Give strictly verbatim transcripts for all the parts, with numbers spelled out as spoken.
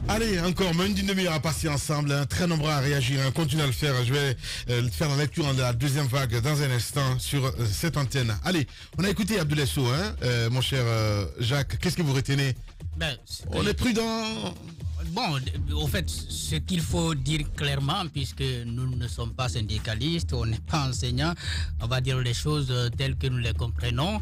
Allez, encore moins d'une demi-heure à passer ensemble, hein, très nombreux à réagir, hein, continuez à le faire, je vais euh, faire la lecture de la deuxième vague dans un instant sur euh, cette antenne. Allez, on a écouté Abdoulaye Sow, hein, euh, mon cher euh, Jacques, qu'est-ce que vous retenez? Ben, On est prudent. Bon, au fait, ce qu'il faut dire clairement, puisque nous ne sommes pas syndicalistes, on n'est pas enseignants, on va dire les choses telles que nous les comprenons.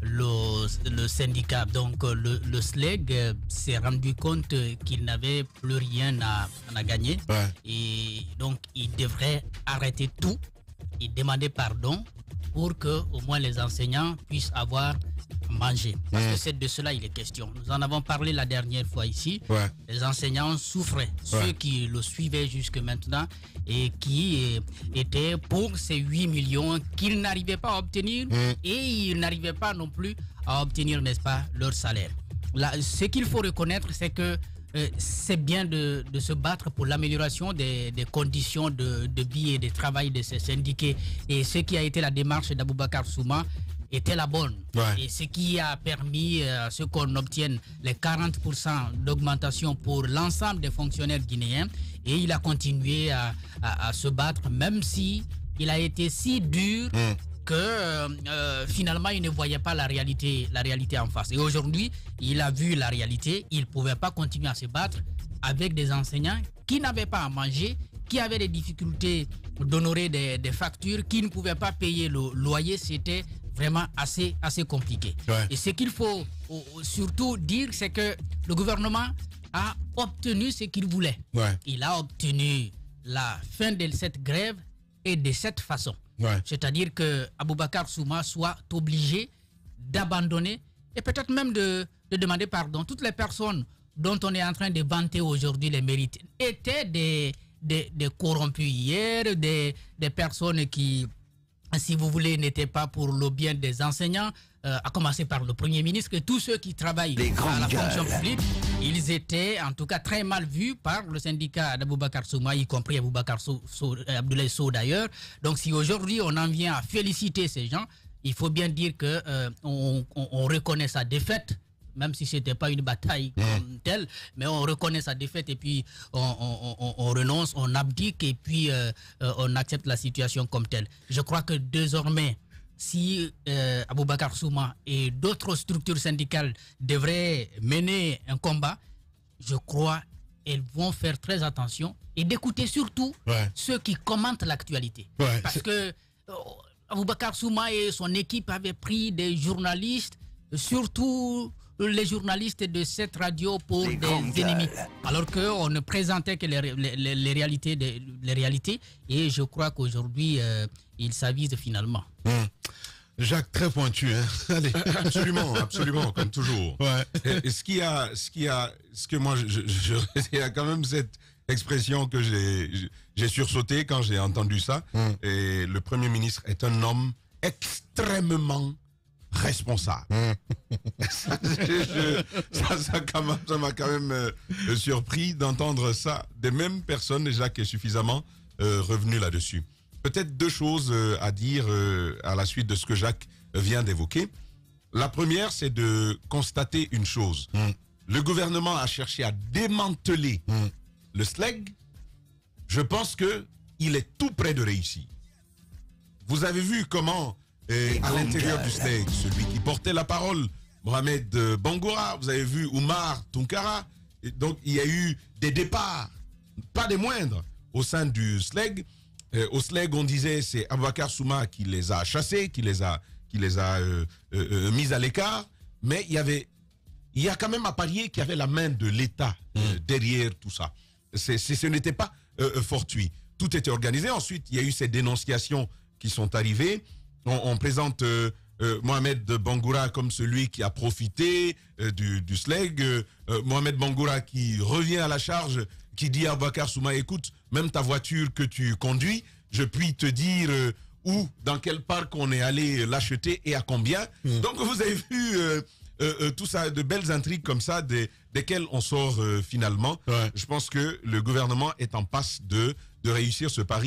Le, le syndicat, donc le, le S L E G, s'est rendu compte qu'il n'avait plus rien à, à gagner. Ouais. Et donc, il devrait arrêter tout et demander pardon pour que au moins les enseignants puissent avoir mangé. Parce mmh. que c'est de cela il est question. Nous en avons parlé la dernière fois ici. Ouais. Les enseignants souffraient, ouais. ceux qui le suivaient jusque maintenant et qui étaient pour ces huit millions qu'ils n'arrivaient pas à obtenir mmh. et ils n'arrivaient pas non plus à obtenir, n'est-ce pas, leur salaire. Là, ce qu'il faut reconnaître, c'est que Euh, c'est bien de, de se battre pour l'amélioration des, des conditions de, de vie et de travail de ces syndiqués. Et ce qui a été la démarche d'Aboubacar Souma était la bonne. Ouais. Et ce qui a permis à euh, ce qu'on obtienne les quarante pour cent d'augmentation pour l'ensemble des fonctionnaires guinéens. Et il a continué à, à, à se battre, même si il a été si dur mmh. que euh, finalement il ne voyait pas la réalité, la réalité en face. Et aujourd'hui, il a vu la réalité, il ne pouvait pas continuer à se battre avec des enseignants qui n'avaient pas à manger, qui avaient des difficultés d'honorer des, des factures, qui ne pouvaient pas payer le loyer. C'était vraiment assez, assez compliqué. Ouais. Et ce qu'il faut surtout dire, c'est que le gouvernement a obtenu ce qu'il voulait. Ouais. Il a obtenu la fin de cette grève et de cette façon. Ouais. C'est-à-dire que Aboubacar Souma soit obligé d'abandonner et peut-être même de, de demander pardon. Toutes les personnes dont on est en train de vanter aujourd'hui les mérites étaient des, des, des corrompus hier, des, des personnes qui, si vous voulez, n'étaient pas pour le bien des enseignants, euh, à commencer par le Premier ministre, que tous ceux qui travaillent à la fonction publique, ils étaient en tout cas très mal vus par le syndicat d'Aboubacar Souma, y compris Aboubacar Sow, Sow, Abdoulaye Sow d'ailleurs. Donc si aujourd'hui on en vient à féliciter ces gens, il faut bien dire qu'on euh, on, on reconnaît sa défaite, même si ce n'était pas une bataille mmh. comme telle, mais on reconnaît sa défaite et puis on, on, on, on renonce, on abdique et puis euh, euh, on accepte la situation comme telle. Je crois que désormais, si euh, Aboubacar Souma et d'autres structures syndicales devraient mener un combat, je crois qu'elles vont faire très attention et d'écouter surtout ouais. ceux qui commentent l'actualité. Ouais. Parce que euh, Aboubacar Souma et son équipe avaient pris des journalistes, surtout les journalistes de cette radio pour les des ennemis, alors qu'on ne présentait que les, les, les, les, réalités de, les réalités et je crois qu'aujourd'hui euh, ils s'avisent finalement. Mmh. Jacques, très pointu, hein. Allez. Absolument, absolument, comme toujours. Ouais. Et, et ce qui a, ce qui a, ce que moi, je, je, je, il y a quand même cette expression que j'ai, j'ai sursauté quand j'ai entendu ça. Mm. Et le Premier ministre est un homme extrêmement responsable. Mm. ça, je, ça, ça, ça m'a quand même euh, surpris d'entendre ça des mêmes personnes. Jacques est suffisamment euh, revenu là-dessus. Peut-être deux choses euh, à dire euh, à la suite de ce que Jacques vient d'évoquer. La première, c'est de constater une chose. Mm. Le gouvernement a cherché à démanteler mm. le S L E G. Je pense qu'il est tout près de réussir. Vous avez vu comment, euh, à l'intérieur du S L E G, celui qui portait la parole, Mohamed Bangoura, vous avez vu Oumar Tounkara, et donc il y a eu des départs, pas des moindres, au sein du S L E G. Euh, au S L E G, on disait c'est Aboubacar Souma qui les a chassés, qui les a, qui les a euh, euh, euh, mis à l'écart. Mais il y avait, il y a quand même à parier qu'il y avait la main de l'État euh, mmh. derrière tout ça. C'est, c'est, ce n'était pas euh, fortuit. Tout était organisé. Ensuite, il y a eu ces dénonciations qui sont arrivées. On, on présente euh, euh, Mohamed Bangoura comme celui qui a profité euh, du, du S L E G. Euh, Mohamed Bangoura qui revient à la charge, qui dit à Aboubacar Souma, écoute, même ta voiture que tu conduis, je puis te dire euh, où, dans quel parc on est allé l'acheter et à combien. Mmh. Donc vous avez vu euh, euh, euh, tout ça, de belles intrigues comme ça, des, desquelles on sort euh, finalement. Ouais. Je pense que le gouvernement est en passe de, de réussir ce pari.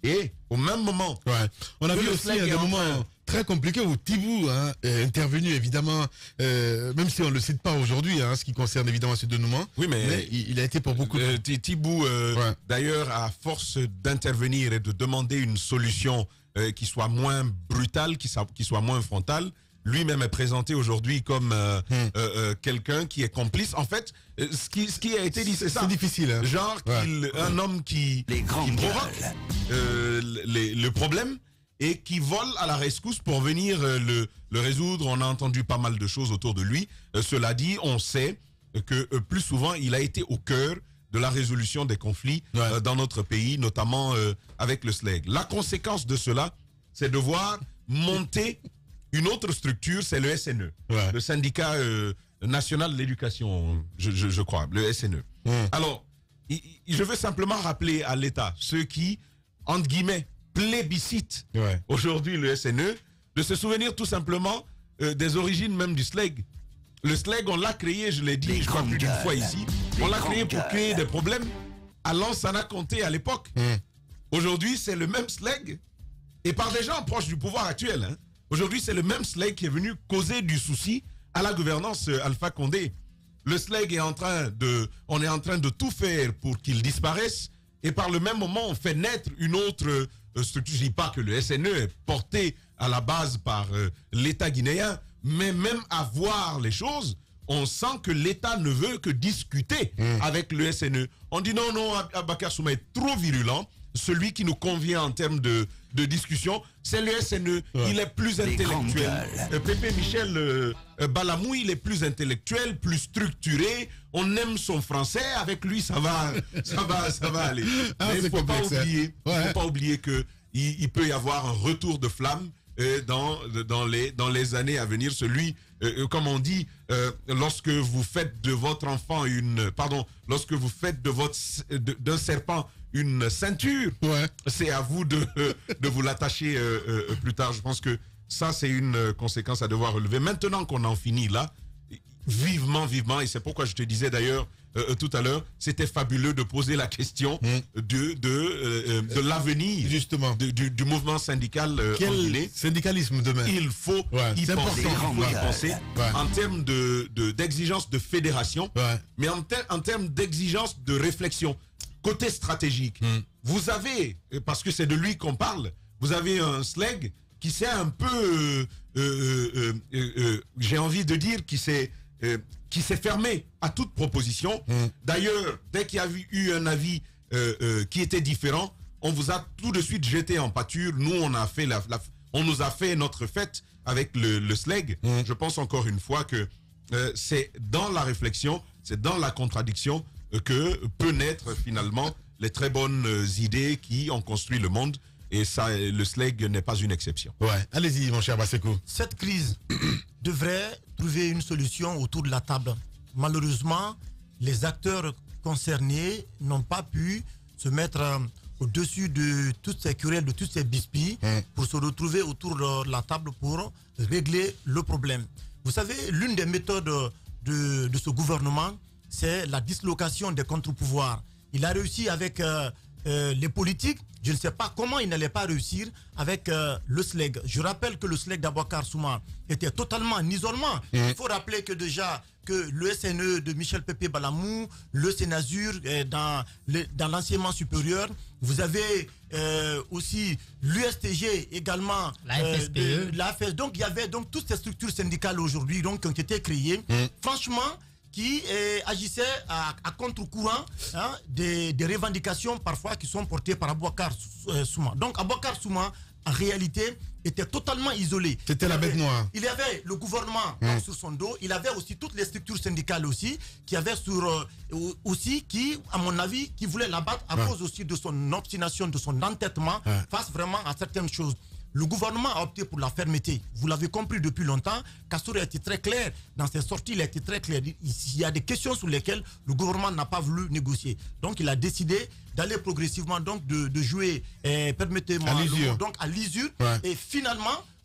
Et au même moment... Ouais. On a vu aussi hein, des moments train... très compliqués où Tibou hein, est intervenu, évidemment, euh, même si on ne le cite pas aujourd'hui, hein, ce qui concerne évidemment ce dénouement. Oui, mais, mais il, il a été pour beaucoup euh, de... Tibou, euh, ouais. d'ailleurs, à force d'intervenir et de demander une solution euh, qui soit moins brutale, qui, qui soit moins frontale, lui-même est présenté aujourd'hui comme euh, hmm. euh, euh, quelqu'un qui est complice. En fait, euh, ce, qui, ce qui a été dit, c'est ça. C'est difficile. Hein. Genre, ouais. un homme qui, qui provoque euh, les, le problème et qui vole à la rescousse pour venir euh, le, le résoudre. On a entendu pas mal de choses autour de lui. Euh, cela dit, on sait que euh, plus souvent, il a été au cœur de la résolution des conflits ouais. euh, dans notre pays, notamment euh, avec le S L E G. La conséquence de cela, c'est de voir monter une autre structure, c'est le S N E, ouais. le syndicat euh, national de l'éducation, je, je, je crois, le S N E. Mmh. Alors, il, il, je veux simplement rappeler à l'État, ceux qui, entre guillemets, plébiscitent ouais. aujourd'hui le S N E, de se souvenir tout simplement euh, des origines même du S L E G. Le S L E G, on l'a créé, je l'ai dit, les je crois plus d'une fois ici, on l'a créé pour créer des problèmes à Lansana Conté à l'époque. Mmh. Aujourd'hui, c'est le même S L E G, et par des gens proches du pouvoir actuel, hein. Aujourd'hui, c'est le même S L E G qui est venu causer du souci à la gouvernance euh, Alpha Condé. Le S L E G est en train de, on est en train de tout faire pour qu'il disparaisse, et par le même moment, on fait naître une autre euh, structure. Je ne dis pas que le S N E est porté à la base par euh, l'État guinéen, mais même à voir les choses, on sent que l'État ne veut que discuter mmh. avec le S N E. On dit non, non, Abakar Souma est trop virulent. Celui qui nous convient en termes de, de discussion, c'est le S N E. Ouais. Il est plus intellectuel. Euh, Pépé Michel euh, Balamou, il est plus intellectuel, plus structuré. On aime son français. Avec lui, ça va, ça va, ça va aller. Ah, mais il ne faut pas oublier, ouais. faut pas oublier que il, il peut y avoir un retour de flamme euh, dans, dans, les, dans les années à venir. Celui, euh, comme on dit, euh, lorsque vous faites de votre enfant une, pardon, lorsque vous faites de votre, de, d'un serpent une ceinture, ouais. c'est à vous de, de vous l'attacher euh, euh, plus tard. Je pense que ça, c'est une conséquence à devoir relever. Maintenant qu'on en finit là, vivement, vivement, et c'est pourquoi je te disais d'ailleurs euh, tout à l'heure, c'était fabuleux de poser la question mmh. de, de, euh, de l'avenir justement de, du, du mouvement syndical euh, Quel en Guinée. Syndicalisme demain. Il faut ouais, y penser, il faut y penser ouais. en termes de, de, d'exigence de fédération, ouais. mais en, ter en termes d'exigence de réflexion. Côté stratégique, mm. vous avez, parce que c'est de lui qu'on parle, vous avez un S L E G qui s'est un peu, euh, euh, euh, euh, euh, j'ai envie de dire, qui s'est euh, qui s'est fermé à toute proposition. Mm. D'ailleurs, dès qu'il y a eu un avis euh, euh, qui était différent, on vous a tout de suite jeté en pâture. Nous, on a fait la, la on nous a fait notre fête avec le, le S L E G. Mm. Je pense encore une fois que euh, c'est dans la réflexion, c'est dans la contradiction que peut naître finalement les très bonnes idées qui ont construit le monde, et ça, le S L E G n'est pas une exception. Ouais, allez-y mon cher Basekou. Cette crise devrait trouver une solution autour de la table. Malheureusement, les acteurs concernés n'ont pas pu se mettre au-dessus de toutes ces querelles, de toutes ces bisbilles, mmh. pour se retrouver autour de la table pour régler le problème. Vous savez, l'une des méthodes de, de ce gouvernement, c'est la dislocation des contre-pouvoirs. Il a réussi avec euh, euh, les politiques. Je ne sais pas comment il n'allait pas réussir avec euh, le S L E G. Je rappelle que le S L E G d'Aboubacar Souma était totalement en isolement. Mmh. Il faut rappeler que déjà que le S N E de Michel Pépé Balamou, le Sénazur euh, dans l'enseignement supérieur, vous avez euh, aussi l'U S T G également, la F S P E. Euh, de, la F S P E. Donc il y avait donc toutes ces structures syndicales aujourd'hui donc qui ont été créées. Mmh. Franchement, qui euh, agissait à, à contre-courant hein, des, des revendications parfois qui sont portées par Aboubacar euh, Souma. Donc Aboubacar Souma, en réalité, était totalement isolé. C'était la bête noire. Il y avait le gouvernement mmh. sur son dos, il avait aussi toutes les structures syndicales aussi, qui avaient sur, euh, aussi, qui, à mon avis, qui voulaient l'abattre à ouais. cause aussi de son obstination, de son entêtement ouais. face vraiment à certaines choses. Le gouvernement a opté pour la fermeté. Vous l'avez compris depuis longtemps. Kassour a été très clair dans ses sorties. Il a été très clair. Il y a des questions sur lesquelles le gouvernement n'a pas voulu négocier. Donc, il a décidé d'aller progressivement, donc de, de jouer, eh, permettez-moi, donc à l'usure. Ouais. Et finalement,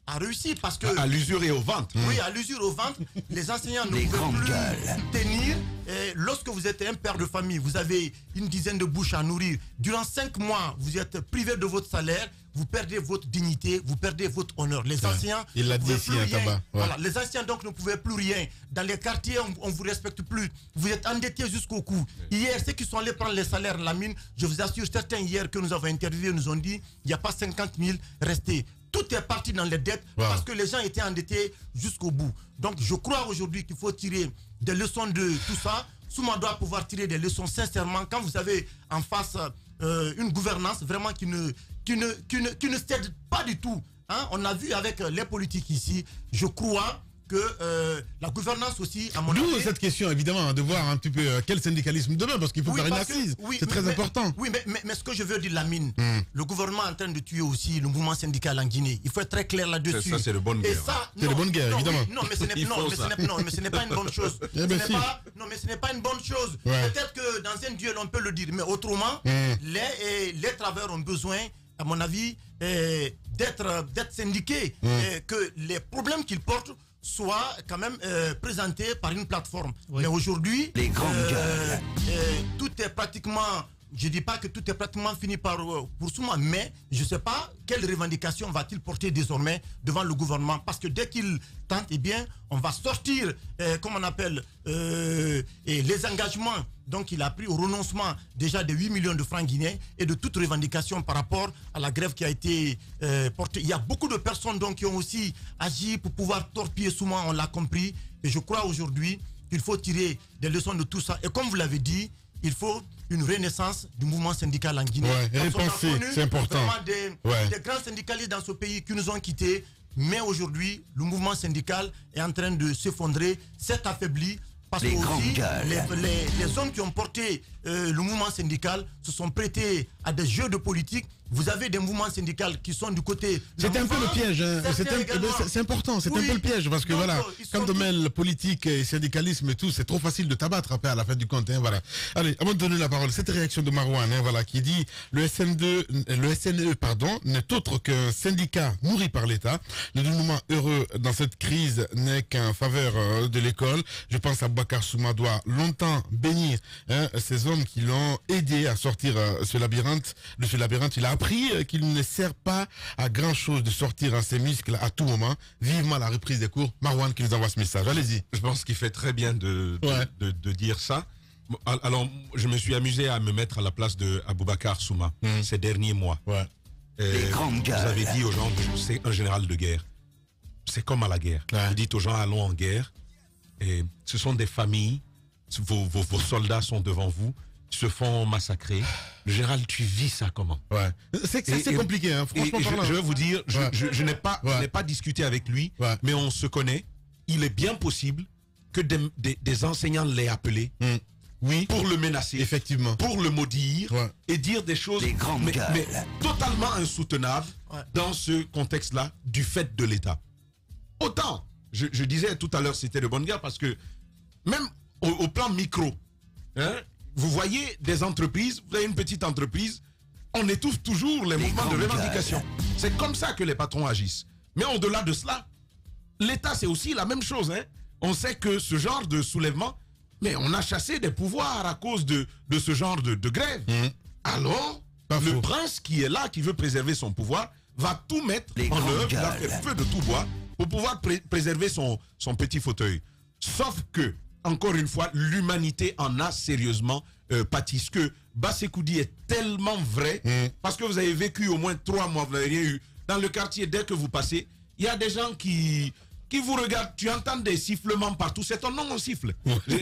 a réussi parce que... À, à l'usure et au ventre. Oui, à l'usure au ventre, les enseignants ne pouvaient plus tenir. Et lorsque vous êtes un père de famille, vous avez une dizaine de bouches à nourrir. Durant cinq mois, vous êtes privé de votre salaire, vous perdez votre dignité, vous perdez votre honneur. Les ouais. enseignants... Il l'a dit ici, un tabac. Ouais. Voilà, les enseignants donc ne pouvaient plus rien. Dans les quartiers, on ne vous respecte plus. Vous êtes endettés jusqu'au cou. Hier, ceux qui sont allés prendre les salaires à la mine, je vous assure, certains hier que nous avons interviewés nous ont dit il n'y a pas cinquante mille restés. Tout est parti dans les dettes wow. parce que les gens étaient endettés jusqu'au bout. Donc je crois aujourd'hui qu'il faut tirer des leçons de tout ça. Souma doit pouvoir tirer des leçons sincèrement quand vous avez en face euh, une gouvernance vraiment qui ne, qui ne, qui ne, qui ne cède pas du tout. Hein? On a vu avec les politiques ici, je crois que euh, la gouvernance aussi, à mon avis... D'où cette question, évidemment, de voir un petit peu euh, quel syndicalisme demain, parce qu'il faut oui, faire une assise. Oui, c'est très mais, important. Oui, mais, mais, mais ce que je veux dire, Lamine, mm. le gouvernement est en train de tuer aussi le mouvement syndical en Guinée. Il faut être très clair là-dessus. Ça, c'est de bonne guerre. C'est de bonne guerre, non, évidemment. Oui, non, mais ce n'est non, non, non, pas une bonne chose. Eh ben ce si. pas, non, mais ce n'est pas une bonne chose. Ouais. Peut-être que dans un duel, on peut le dire, mais autrement, mm. les, les travailleurs ont besoin, à mon avis, eh, d'être syndiqués, mm. eh, que les problèmes qu'ils portent soit quand même euh, présenté par une plateforme. Oui. Mais aujourd'hui, euh, euh, tout est pratiquement, je ne dis pas que tout est pratiquement fini par, pour Souma, mais je ne sais pas quelle revendication va-t-il porter désormais devant le gouvernement. Parce que dès qu'il tente, eh bien, on va sortir, euh, comme on appelle, euh, et les engagements. Donc il a pris au renoncement déjà de huit millions de francs guinéens et de toute revendication par rapport à la grève qui a été euh, portée. Il y a beaucoup de personnes donc, qui ont aussi agi pour pouvoir torpiller Souma, on l'a compris. Et je crois aujourd'hui qu'il faut tirer des leçons de tout ça. Et comme vous l'avez dit, il faut une renaissance du mouvement syndical en Guinée. Ouais, repenser, c'est important. Des, ouais. des grands syndicalistes dans ce pays qui nous ont quittés. Mais aujourd'hui, le mouvement syndical est en train de s'effondrer, s'est affaibli. Parce que aussi, les, les, les hommes qui ont porté euh, le mouvement syndical se sont prêtés à des jeux de politique. Vous avez des mouvements syndicaux qui sont du côté... C'est un peu le piège. Hein. C'est important, c'est oui. un peu le piège. Parce que Donc, voilà, quand on mêle politique et syndicalisme et tout, c'est trop facile de t'abattre après à la fin du compte. Hein, voilà. Allez, avant de donner la parole, cette réaction de Marouane, hein, voilà, qui dit le S N deux, le S N E pardon, n'est autre qu'un syndicat nourri par l'État. Le dénouement heureux dans cette crise n'est qu'en faveur euh, de l'école. Je pense à Bakar Souma doit longtemps bénir hein, ces hommes qui l'ont aidé à sortir euh, ce labyrinthe, de ce labyrinthe. Il a appris euh, qu'il ne sert pas à grand chose de sortir hein, ses muscles à tout moment. Vivement la reprise des cours. Marouane qui nous envoie ce message. Allez-y. Je pense qu'il fait très bien de, de, ouais. de, de dire ça. Alors, je me suis amusé à me mettre à la place de Aboubacar Souma mmh. ces derniers mois. Ouais. Euh, vous avez dit aux gens que c'est un général de guerre. C'est comme à la guerre. Ouais. Vous dites aux gens allons en guerre. Et ce sont des familles, vos, vos, vos soldats sont devant vous, se font massacrer. Le général, tu vis ça comment? Ouais. C'est compliqué, hein, franchement. Je, je vais vous dire, je, ouais. je, je n'ai pas, ouais. pas discuté avec lui, ouais. mais on se connaît. Il est bien possible que des, des, des enseignants l'aient appelé. Mm. Oui, pour le menacer, effectivement, pour le maudire ouais. et dire des choses mais, mais totalement insoutenables ouais. dans ce contexte-là du fait de l'État. Autant, je, je disais tout à l'heure, c'était de bonne guerre parce que même au, au plan micro, hein, vous voyez des entreprises, vous avez une petite entreprise, on étouffe toujours les, les mouvements de revendication. C'est comme ça que les patrons agissent. Mais au-delà de cela, l'État c'est aussi la même chose. Hein. On sait que ce genre de soulèvement, mais on a chassé des pouvoirs à cause de, de ce genre de, de grève. Mmh. Alors, Pas le faux. prince qui est là, qui veut préserver son pouvoir, va tout mettre Les en œuvre, va faire feu de tout bois pour pouvoir pré préserver son, son petit fauteuil. Sauf que, encore une fois, l'humanité en a sérieusement euh, pâti. Ce que Bassekoudi est tellement vrai, mmh. parce que vous avez vécu au moins trois mois, vous n'avez rien eu. Dans le quartier, dès que vous passez, il y a des gens qui... qui vous regarde, tu entends des sifflements partout, c'est ton nom, on siffle. C'est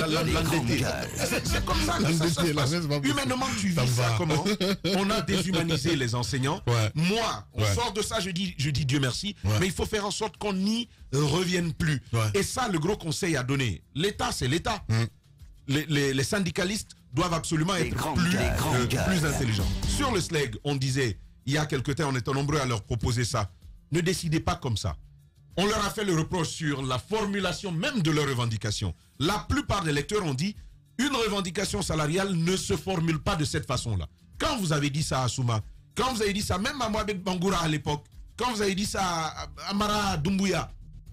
comme ça que ça, ça se passe. Humainement, tu vis ça comment? On a déshumanisé les enseignants. Ouais. Moi, on ouais. sort de ça, je dis, je dis Dieu merci, ouais. mais il faut faire en sorte qu'on n'y revienne plus. Ouais. Et ça, le gros conseil à donner, l'État, c'est l'État. Mm. Les, les, les syndicalistes doivent absolument être plus, euh, plus intelligents. Sur le S L E G, on disait, il y a quelque temps, on était nombreux à leur proposer ça. Ne décidez pas comme ça. On leur a fait le reproche sur la formulation même de leurs revendications. La plupart des lecteurs ont dit une revendication salariale ne se formule pas de cette façon-là. Quand vous avez dit ça à Souma, quand vous avez dit ça même à Mohamed Bangoura à l'époque, quand vous avez dit ça à Amara Doumbouya,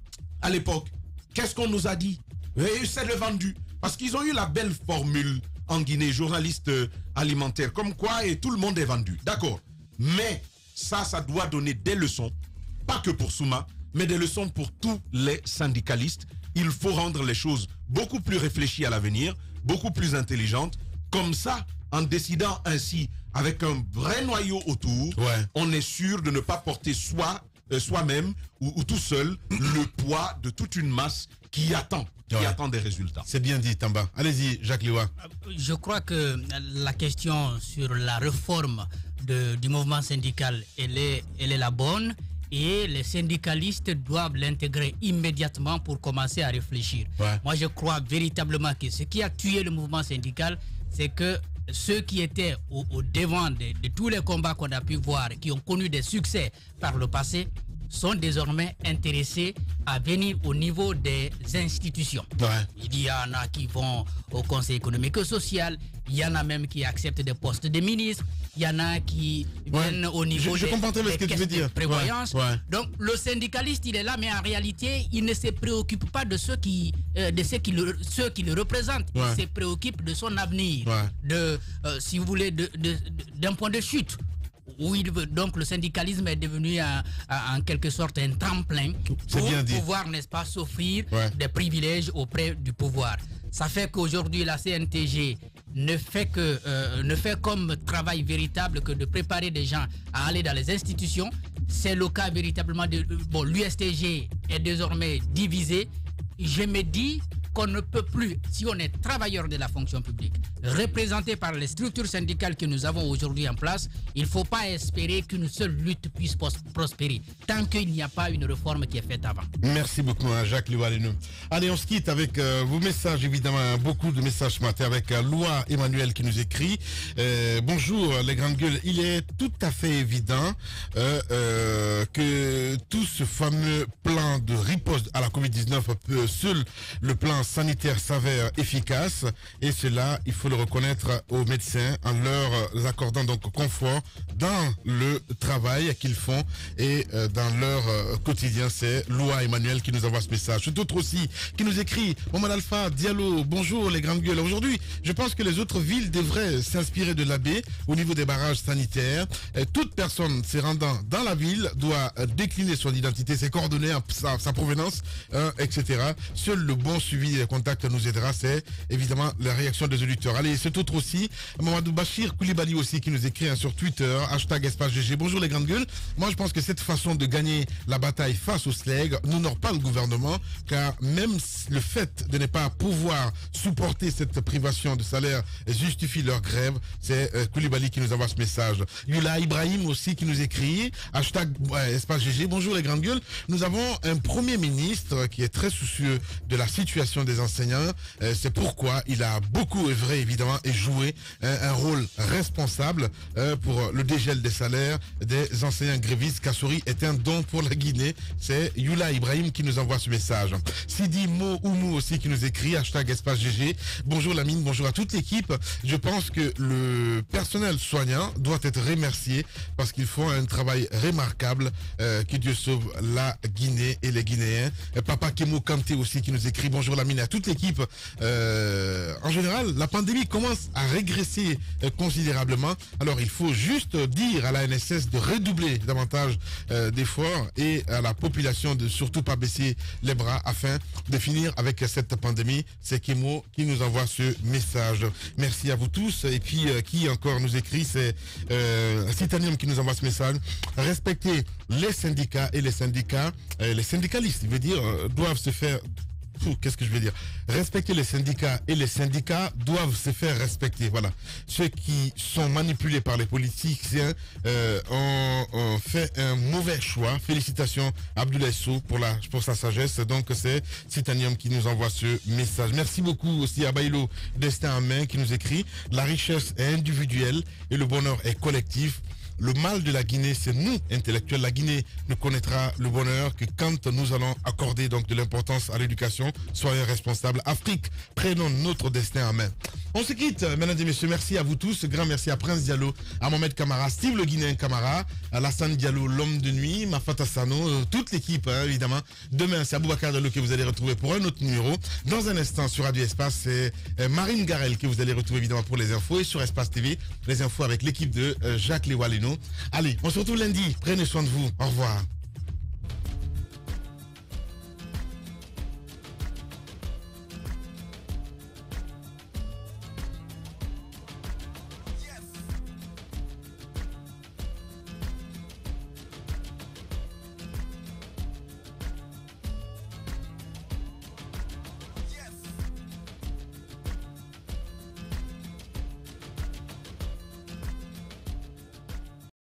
à l'époque, qu'est-ce qu'on nous a dit? C'est le vendu. Parce qu'ils ont eu la belle formule en Guinée, journaliste alimentaire, comme quoi et tout le monde est vendu. D'accord. Mais ça, ça doit donner des leçons, pas que pour Souma, mais des leçons pour tous les syndicalistes. Il faut rendre les choses beaucoup plus réfléchies à l'avenir, beaucoup plus intelligentes. Comme ça, en décidant ainsi, avec un vrai noyau autour, ouais. on est sûr de ne pas porter soi, euh, soi-même ou, ou tout seul le poids de toute une masse qui attend, qui ouais. attend des résultats. C'est bien dit, Tamba. Allez-y, Jacques Liwa. Je crois que la question sur la réforme de, du mouvement syndical, elle est, elle est la bonne. Et les syndicalistes doivent l'intégrer immédiatement pour commencer à réfléchir. Ouais. Moi, je crois véritablement que ce qui a tué le mouvement syndical, c'est que ceux qui étaient au, au devant de, de tous les combats qu'on a pu voir, qui ont connu des succès par le passé, sont désormais intéressés à venir au niveau des institutions. Ouais. Il y en a qui vont au Conseil économique et social, il y en a même qui acceptent des postes de ministres, il y en a qui ouais. viennent au niveau je, je des, des ce que caisses de prévoyance. Ouais. Ouais. Donc le syndicaliste, il est là, mais en réalité, il ne se préoccupe pas de ceux qui, euh, de ceux qui, le, ceux qui le représentent. Ouais. Il se préoccupe de son avenir, ouais. de, euh, si vous voulez, de, de, de, d'un point de chute. Où il veut, donc le syndicalisme est devenu un, un, en quelque sorte un tremplin pour pouvoir, n'est-ce pas, s'offrir ouais. des privilèges auprès du pouvoir. Ça fait qu'aujourd'hui la C N T G ne fait que euh, ne fait comme travail véritable que de préparer des gens à aller dans les institutions. C'est le cas véritablement de bon, l'U S T G est désormais divisé. Je me dis qu'on ne peut plus, si on est travailleur de la fonction publique, représenté par les structures syndicales que nous avons aujourd'hui en place, il ne faut pas espérer qu'une seule lutte puisse prospérer, tant qu'il n'y a pas une réforme qui est faite avant. Merci beaucoup, hein, Jacques Liwa-Lenou. Allez, on se quitte avec euh, vos messages, évidemment, beaucoup de messages ce matin, avec euh, Loa Emmanuel qui nous écrit. Euh, bonjour, les grandes gueules. Il est tout à fait évident euh, euh, que tout ce fameux plan de riposte à la covid dix-neuf, peut, seul le plan sanitaire s'avère efficace, et cela, il faut le reconnaître aux médecins en leur accordant donc confort dans le travail qu'ils font et euh, dans leur euh, quotidien. C'est Loa Emmanuel qui nous envoie ce message. C'est d'autres aussi qui nous écrit. Mohamed Alpha Diallo, bonjour les grandes gueules. Aujourd'hui, je pense que les autres villes devraient s'inspirer de l'A B au niveau des barrages sanitaires. Et toute personne se rendant dans la ville doit euh, décliner son identité, ses coordonnées, sa, sa provenance, euh, et cetera. Seul le bon suivi des contacts nous aidera. C'est évidemment la réaction des auditeurs. Allez, c'est autre aussi. Mamadou Bachir Koulibaly aussi qui nous écrit hein, sur Twitter, hashtag espace G G. Bonjour les grandes gueules. Moi, je pense que cette façon de gagner la bataille face au S L E G n'honore pas le gouvernement, car même le fait de ne pas pouvoir supporter cette privation de salaire justifie leur grève. C'est euh, Koulibaly qui nous envoie ce message. Yula Ibrahim aussi qui nous écrit, hashtag ouais, espace G G. Bonjour les grandes gueules. Nous avons un premier ministre qui est très soucieux de la situation des enseignants. Euh, c'est pourquoi il a beaucoup œuvré évidemment et joué hein, un rôle responsable euh, pour le dégel des salaires des enseignants grévistes. Kassouri est un don pour la Guinée. C'est Yula Ibrahim qui nous envoie ce message. Sidi Mo Oumou aussi qui nous écrit, hashtag espace G G. Bonjour Lamine, bonjour à toute l'équipe. Je pense que le personnel soignant doit être remercié parce qu'ils font un travail remarquable. Euh, que Dieu sauve la Guinée et les Guinéens. Euh, Papa Kemo Kanté aussi qui nous écrit, bonjour Lamine, à toute l'équipe. Euh, en général, la pandémie commence à régresser euh, considérablement. Alors il faut juste dire à la N S S de redoubler davantage euh, d'efforts et à la population de surtout pas baisser les bras afin de finir avec cette pandémie. C'est Kemo qui nous envoie ce message. Merci à vous tous. Et puis euh, qui encore nous écrit, c'est euh, Citanium qui nous envoie ce message. Respecter les syndicats et les syndicats, euh, les syndicalistes, il veut dire, euh, doivent se faire... Qu'est-ce que je veux dire? Respecter les syndicats et les syndicats doivent se faire respecter. Voilà. Ceux qui sont manipulés par les politiciens euh, ont, ont fait un mauvais choix. Félicitations à Abdoulaye Sow pour, la, pour sa sagesse. Donc c'est Titanium qui nous envoie ce message. Merci beaucoup aussi à Baïlo Destin en main qui nous écrit: la richesse est individuelle et le bonheur est collectif. le mal de la Guinée, c'est nous, intellectuels. La Guinée ne connaîtra le bonheur que quand nous allons accorder donc de l'importance à l'éducation. Soyons responsables. Afrique, prenons notre destin en main. On se quitte, mesdames et messieurs. Merci à vous tous. Grand merci à Prince Diallo, à Mohamed Camara, Steve le Guinéen Camara, à Lassane Diallo, l'homme de nuit, Mafata Sano, euh, toute l'équipe, hein, évidemment. Demain, c'est Aboubacar Diallo que vous allez retrouver pour un autre numéro. Dans un instant, sur Radio Espace, c'est euh, Marine Garel que vous allez retrouver évidemment pour les infos. Et sur Espace T V, les infos avec l'équipe de euh, Jacques Lewalino. Allez, on se retrouve lundi. Prenez soin de vous. Au revoir.